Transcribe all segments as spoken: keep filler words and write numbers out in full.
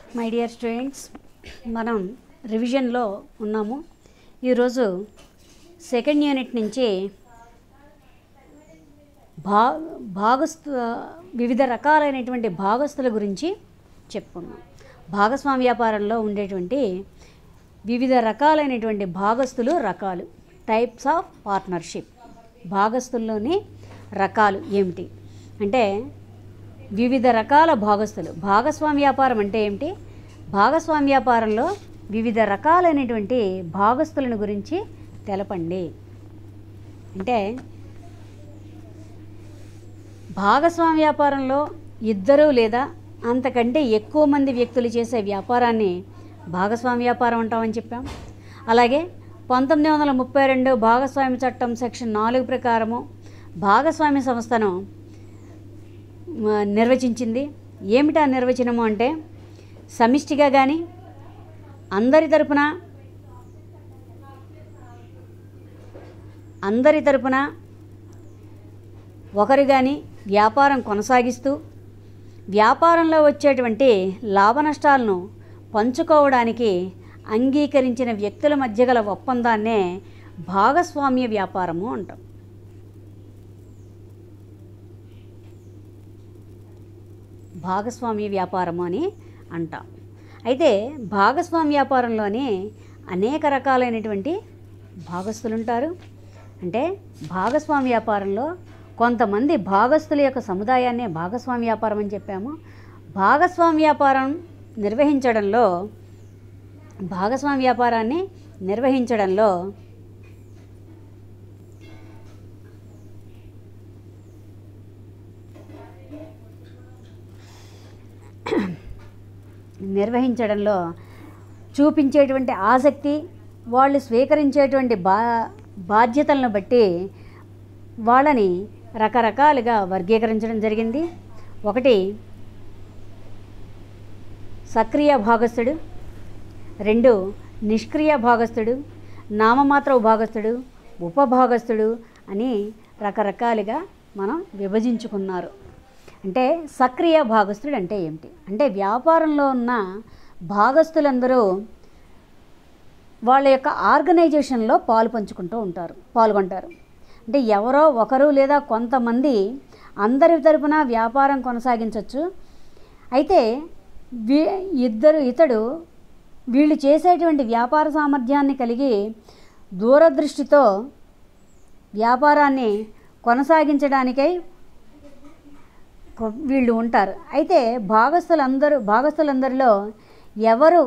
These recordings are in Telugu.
మై డియర్ స్టూడెంట్స్, మనం రివిజన్లో ఉన్నాము. ఈరోజు సెకండ్ యూనిట్ నుంచి భా భాగస్తు వివిధ రకాలైనటువంటి భాగస్తుల గురించి చెప్పుకున్నాం. భాగస్వామ్య వ్యాపారంలో ఉండేటువంటి వివిధ రకాలైనటువంటి భాగస్తులు రకాలు, టైప్స్ ఆఫ్ పార్ట్నర్షిప్. భాగస్తుల్లోని రకాలు ఏమిటి అంటే వివిధ రకాల భాగస్తులు. భాగస్వామ్య వ్యాపారం అంటే ఏమిటి? భాగస్వామ్య వ్యాపారంలో వివిధ రకాలైనటువంటి భాగస్తులను గురించి తెలపండి. అంటే భాగస్వామ్య వ్యాపారంలో ఇద్దరు లేదా అంతకంటే ఎక్కువ మంది వ్యక్తులు చేసే వ్యాపారాన్ని భాగస్వామ్య వ్యాపారం అంటామని చెప్పాం. అలాగే పంతొమ్మిది వందల ముప్పై రెండు భాగస్వామ్య చట్టం సెక్షన్ నాలుగు ప్రకారము భాగస్వామ్య సంస్థను నిర్వచించింది. ఏమిటా నిర్వచనము అంటే సమిష్టిగా కానీ అందరి తరపున అందరి తరపున ఒకరు కానీ వ్యాపారం కొనసాగిస్తూ వ్యాపారంలో వచ్చేటువంటి లాభ నష్టాలను పంచుకోవడానికి అంగీకరించిన వ్యక్తుల మధ్య గల ఒప్పందాన్నే భాగస్వామ్య వ్యాపారము అంటాం. భాగస్వామ్య వ్యాపారము అని అంటాం. అయితే భాగస్వామ్య వ్యాపారంలోనే అనేక రకాలైనటువంటి భాగస్తులు ఉంటారు. అంటే భాగస్వామ్య వ్యాపారంలో కొంతమంది భాగస్తుల యొక్క సముదాయాన్నే భాగస్వామ్య వ్యాపారం అని చెప్పాము. భాగస్వామ్య వ్యాపారం నిర్వహించడంలో భాగస్వామ్య వ్యాపారాన్ని నిర్వహించడంలో నిర్వహించడంలో చూపించేటువంటి ఆసక్తి, వాళ్ళు స్వీకరించేటువంటి బా బాధ్యతలను బట్టి వాళ్ళని రకరకాలుగా వర్గీకరించడం జరిగింది. ఒకటి సక్రియ భాగస్థుడు, రెండు నిష్క్రియ భాగస్థుడు, నామమాత్ర భాగస్థుడు, ఉపభాగస్థుడు అని రకరకాలుగా మనం విభజించుకున్నారు. అంటే సక్రియ భాగస్థుడు అంటే ఏమిటి అంటే వ్యాపారంలో ఉన్న భాగస్థులందరూ వాళ్ళ యొక్క ఆర్గనైజేషన్లో పాలు పంచుకుంటూ ఉంటారు పాల్గొంటారు. అంటే ఎవరో ఒకరు లేదా కొంతమంది అందరి తరపున వ్యాపారం కొనసాగించవచ్చు. అయితే వీ ఇద్దరు ఇతడు వీళ్ళు చేసేటువంటి వ్యాపార సామర్థ్యాన్ని కలిగి దూరదృష్టితో వ్యాపారాన్ని కొనసాగించడానికై వీళ్ళు ఉంటారు. అయితే భాగస్థులందరూ భాగస్థులందరిలో ఎవరు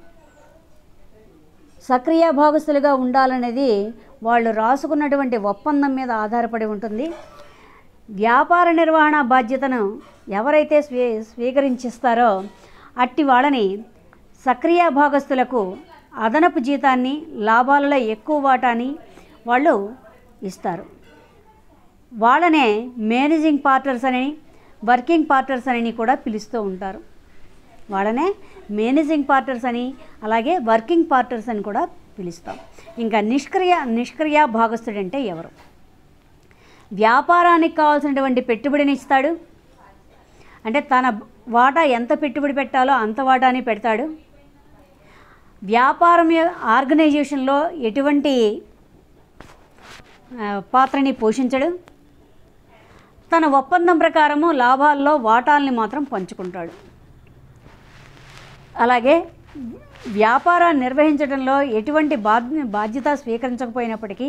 సక్రియ భాగస్థులుగా ఉండాలనేది వాళ్ళు రాసుకున్నటువంటి ఒప్పందం మీద ఆధారపడి ఉంటుంది. వ్యాపార నిర్వహణ బాధ్యతను ఎవరైతే స్వీ స్వీకరించిస్తారో అట్టి వాళ్ళని సక్రియ భాగస్థులకు అదనపు జీతాన్ని, లాభాలలో ఎక్కువ వాటాని వాళ్ళు ఇస్తారు. వాళ్ళనే మేనేజింగ్ పార్ట్నర్స్ అని, వర్కింగ్ పార్ట్నర్స్ అని కూడా పిలుస్తూ ఉంటారు. వాళ్ళనే మేనేజింగ్ పార్ట్నర్స్ అని, అలాగే వర్కింగ్ పార్ట్నర్స్ అని కూడా పిలుస్తాం. ఇంకా నిష్క్రియ నిష్క్రియ భాగస్థుడు అంటే ఎవరు? వ్యాపారానికి కావాల్సినటువంటి పెట్టుబడిని ఇస్తాడు. అంటే తన వాటా ఎంత పెట్టుబడి పెట్టాలో అంత వాటాని పెడతాడు. వ్యాపారం ఆర్గనైజేషన్లో ఎటువంటి పాత్రని పోషించడు. తన ఒప్పందం ప్రకారము లాభాల్లో వాటాల్ని మాత్రం పంచుకుంటాడు. అలాగే వ్యాపారాన్ని నిర్వహించడంలో ఎటువంటి బాధ్య బాధ్యత స్వీకరించకపోయినప్పటికీ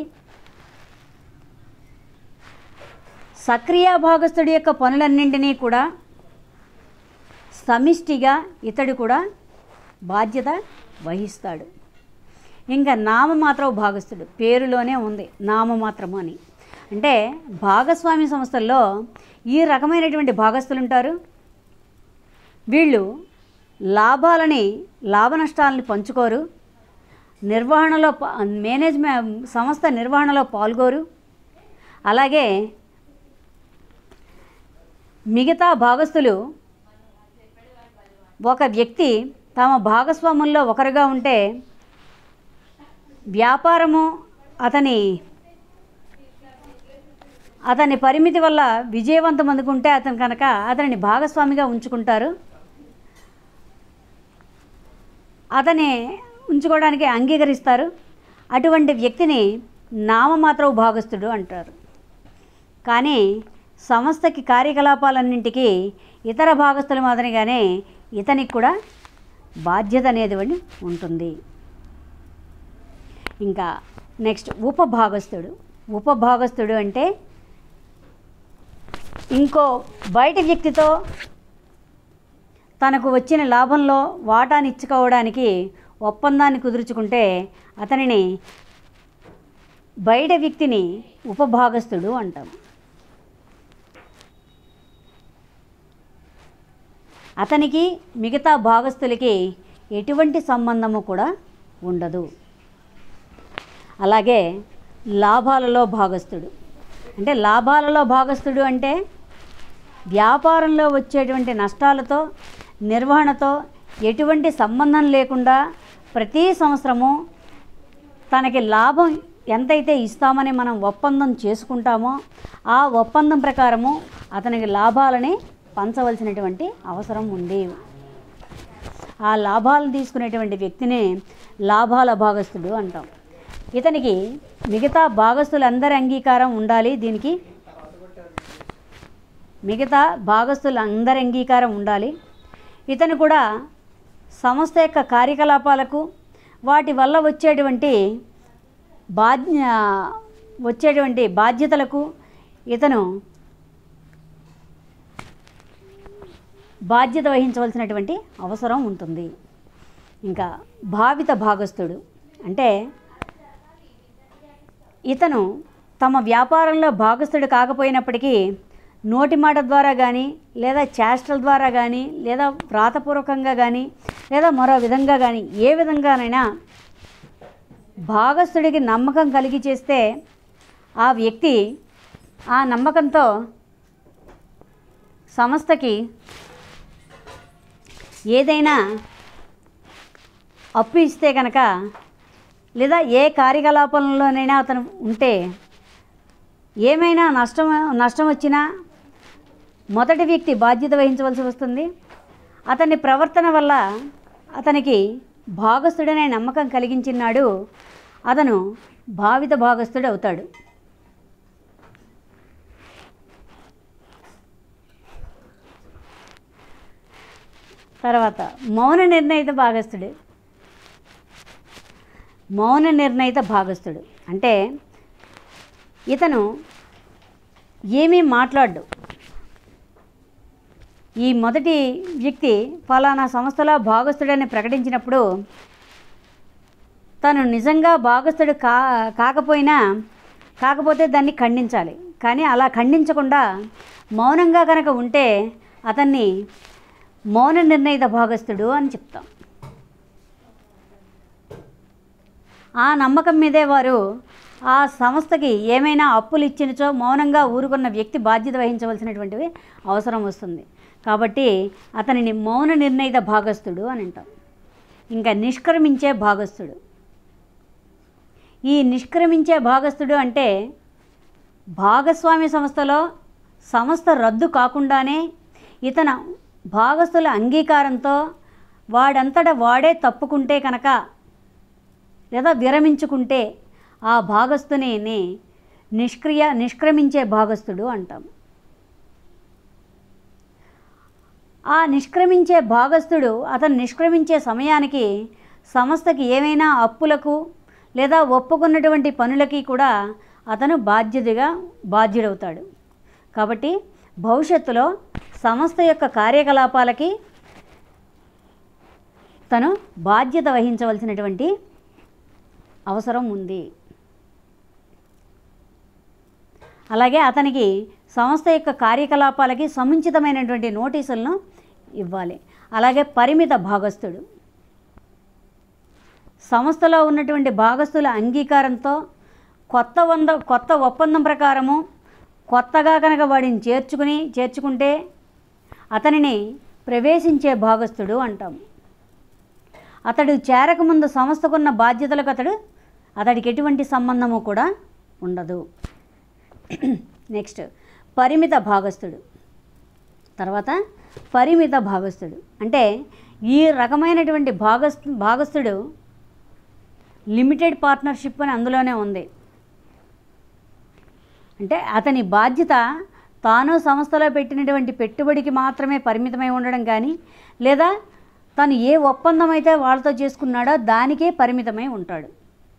సక్రియ భాగస్థుడి యొక్క పనులన్నింటినీ కూడా సమిష్టిగా ఇతడు కూడా బాధ్యత వహిస్తాడు. ఇంకా నామమాత్ర భాగస్థుడు, పేరులోనే ఉంది నామమాత్రము అని. అంటే భాగస్వామ్య సంస్థల్లో ఈ రకమైనటువంటి భాగస్థులు ఉంటారు. వీళ్ళు లాభాలని లాభ నష్టాలని పంచుకోరు, నిర్వహణలో మేనేజ్మెంట్ సంస్థ నిర్వహణలో పాల్గొరు. అలాగే మిగతా భాగస్థులు ఒక వ్యక్తి తమ భాగస్వాముల్లో ఒకరుగా ఉంటే వ్యాపారము అతని అతని పరిమితి వల్ల విజయవంతం అందుకుంటే అతను కనుక అతనిని భాగస్వామిగా ఉంచుకుంటారు. అతని ఉంచుకోవడానికి అంగీకరిస్తారు. అటువంటి వ్యక్తిని నామమాత్రపు భాగస్థుడు అంటారు. కానీ సంస్థకి కార్యకలాపాలన్నింటికీ ఇతర భాగస్థుల మాదిరిగానే ఇతనికి కూడా బాధ్యత అనేది ఉంటుంది. ఇంకా నెక్స్ట్ ఉపభాగస్థుడు. ఉపభాగస్థుడు అంటే ఇంకో బయట వ్యక్తితో తనకు వచ్చిన లాభంలో వాటాని ఇచ్చుకోవడానికి ఒప్పందాన్ని కుదుర్చుకుంటే అతనిని బయట వ్యక్తిని ఉపభాగస్థుడు అంటాం. అతనికి మిగతా భాగస్థులకి ఎటువంటి సంబంధము కూడా ఉండదు. అలాగే లాభాలలో భాగస్థుడు అంటే లాభాలలో భాగస్థుడు అంటే వ్యాపారంలో వచ్చేటువంటి నష్టాలతో నిర్వహణతో ఎటువంటి సంబంధం లేకుండా ప్రతి సంవత్సరము తనకి లాభం ఎంతైతే ఇస్తామని మనం ఒప్పందం చేసుకుంటామో ఆ ఒప్పందం ప్రకారము అతనికి లాభాలని పంచవలసినటువంటి అవసరం ఉంది. ఆ లాభాలను తీసుకునేటువంటి వ్యక్తిని లాభాల భాగస్థుడు అంటాం. ఇతనికి మిగతా భాగస్థులందరి అంగీకారం ఉండాలి. దీనికి మిగతా భాగస్థులందరి అంగీకారం ఉండాలి. ఇతను కూడా సంస్థ యొక్క కార్యకలాపాలకు వాటి వల్ల వచ్చేటువంటి బాధ్య వచ్చేటువంటి బాధ్యతలకు ఇతను బాధ్యత వహించవలసినటువంటి అవసరం ఉంటుంది. ఇంకా భావిత భాగస్థుడు అంటే ఇతను తమ వ్యాపారంలో భాగస్థుడు కాకపోయినప్పటికీ నోటి మాట ద్వారా కానీ లేదా చేష్టల ద్వారా కానీ లేదా వ్రాతపూర్వకంగా కానీ లేదా మరో విధంగా కానీ ఏ విధంగానైనా భాగస్థుడికి నమ్మకం కలిగి చేస్తే ఆ వ్యక్తి ఆ నమ్మకంతో సంస్థకి ఏదైనా అప్పు ఇస్తే కనుక లేదా ఏ కార్యకలాపంలోనైనా అతను ఉంటే ఏమైనా నష్టం నష్టం వచ్చినా మొదటి వ్యక్తి బాధ్యత వహించవలసి వస్తుంది. అతని ప్రవర్తన వల్ల అతనికి భాగస్థుడనే నమ్మకం కలిగించినాడు అతను భావిత భాగస్థుడు అవుతాడు. తర్వాత మౌన నిర్ణయిత భాగస్థుడు. మౌన నిర్ణయిత భాగస్థుడు అంటే ఇతను ఏమీ మాట్లాడు. ఈ మొదటి వ్యక్తి ఫలానా సంస్థలో భాగస్థుడని ప్రకటించినప్పుడు తను నిజంగా భాగస్థుడు కా కాకపోయినా కాకపోతే దాన్ని ఖండించాలి. కానీ అలా ఖండించకుండా మౌనంగా కనుక ఉంటే అతన్ని మౌన నిర్ణయిత భాగస్థుడు అని చెప్తాం. ఆ నమ్మకం మీదే వారు ఆ సంస్థకి ఏమైనా అప్పులు ఇచ్చినచో మౌనంగా ఊరుకున్న వ్యక్తి బాధ్యత వహించవలసినటువంటివి అవసరం వస్తుంది. కాబట్టి అతనిని మౌన నిర్ణయిత భాగస్థుడు అని అంటాం. ఇంకా నిష్క్రమించే భాగస్థుడు. ఈ నిష్క్రమించే భాగస్థుడు అంటే భాగస్వామ్య సంస్థలో సంస్థ రద్దు కాకుండానే ఇతన భాగస్థుల అంగీకారంతో వాడంతటా వాడే తప్పుకుంటే కనుక లేదా విరమించుకుంటే ఆ భాగస్థుని నిష్క్రియ నిష్క్రమించే భాగస్థుడు అంటాం. ఆ నిష్క్రమించే భాగస్థుడు అతను నిష్క్రమించే సమయానికి సంస్థకి ఏమైనా అప్పులకు లేదా ఒప్పుకున్నటువంటి పనులకి కూడా అతను బాధ్యతగా బాధ్యుడవుతాడు. కాబట్టి భవిష్యత్తులో సంస్థ యొక్క కార్యకలాపాలకి తను బాధ్యత వహించవలసినటువంటి అవసరం ఉంది. అలాగే అతనికి సంస్థ యొక్క కార్యకలాపాలకి సముచితమైనటువంటి నోటీసులను ఇవ్వాలి. అలాగే పరిమిత భాగస్థుడు. సంస్థలో ఉన్నటువంటి భాగస్థుల అంగీకారంతో కొత్త వంద కొత్త ఒప్పందం ప్రకారము కొత్తగా కనుక వాడిని చేర్చుకుని చేర్చుకుంటే అతనిని ప్రవేశించే భాగస్థుడు అంటాం. అతడు చేరకముందు సంస్థకున్న బాధ్యతలకు అతడు అతడికి ఎటువంటి సంబంధము కూడా ఉండదు. నెక్స్ట్ పరిమిత భాగస్థుడు. తర్వాత పరిమిత భాగస్థుడు అంటే ఈ రకమైనటువంటి భాగస్ భాగస్థుడు లిమిటెడ్ పార్ట్నర్షిప్ అని అందులోనే ఉంది. అంటే అతని బాధ్యత తాను సంస్థలో పెట్టినటువంటి పెట్టుబడికి మాత్రమే పరిమితమై ఉండడం కానీ, లేదా తను ఏ ఒప్పందం అయితే వాళ్ళతో చేసుకున్నాడో దానికే పరిమితమై ఉంటాడు.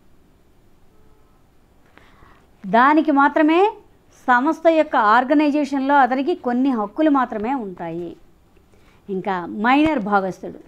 దానికి మాత్రమే సంస్థ యొక్క ఆర్గనైజేషన్లో అతనికి కొన్ని హక్కులు మాత్రమే ఉంటాయి. ఇంకా మైనర్ భాగస్థుడు.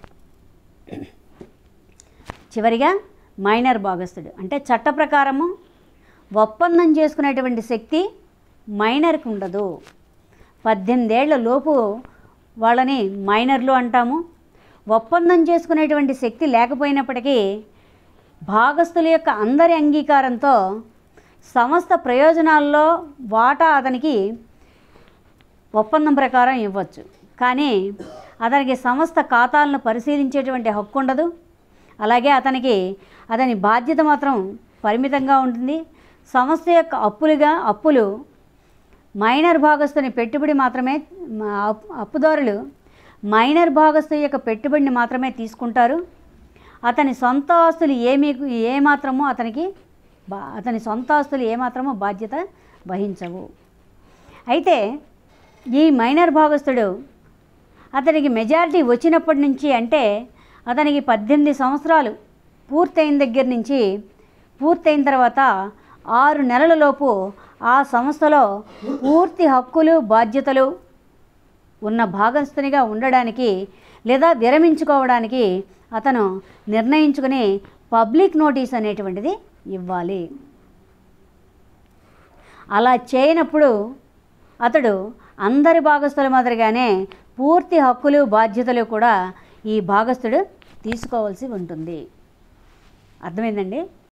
చివరిగా మైనర్ భాగస్థుడు అంటే చట్ట ప్రకారము ఒప్పందం చేసుకునేటువంటి శక్తి మైనర్కి ఉండదు. పద్దెనిమిదేళ్ల లోపు వాళ్ళని మైనర్లు అంటాము. ఒప్పందం చేసుకునేటువంటి శక్తి లేకపోయినప్పటికీ భాగస్థుల యొక్క అందరి అంగీకారంతో సంస్థ ప్రయోజనాల్లో వాటా అతనికి ఒప్పందం ప్రకారం ఇవ్వచ్చు. కానీ అతనికి సంస్థ ఖాతాలను పరిశీలించేటువంటి హక్కు ఉండదు. అలాగే అతనికి అతని బాధ్యత మాత్రం పరిమితంగా ఉంటుంది. సంస్థ యొక్క అప్పులుగా అప్పులు మైనర్ భాగస్తుని పెట్టుబడి మాత్రమే, అప్పుదారులు మైనర్ భాగస్తు యొక్క పెట్టుబడిని మాత్రమే తీసుకుంటారు. అతని సొంత ఆస్తులు ఏమీ ఏమాత్రమో అతనికి బా అతని సొంత ఆస్తులు ఏమాత్రమో బాధ్యత వహించవు. అయితే ఈ మైనర్ భాగస్థుడు అతనికి మెజారిటీ వచ్చినప్పటి నుంచి, అంటే అతనికి పద్దెనిమిది సంవత్సరాలు పూర్తయిన దగ్గర నుంచి పూర్తయిన తర్వాత ఆరు నెలలలోపు ఆ సంస్థలో పూర్తి హక్కులు బాధ్యతలు ఉన్న భాగస్థునిగా ఉండడానికి లేదా విరమించుకోవడానికి అతను నిర్ణయించుకుని పబ్లిక్ నోటీస్ అనేటువంటిది ఇవ్వాలి. అలా చేయనప్పుడు అతడు అందరి భాగస్థుల మాదిరిగానే పూర్తి హక్కులు బాధ్యతలు కూడా ఈ భాగస్థుడు తీసుకోవాల్సి ఉంటుంది. అర్థమైందండి?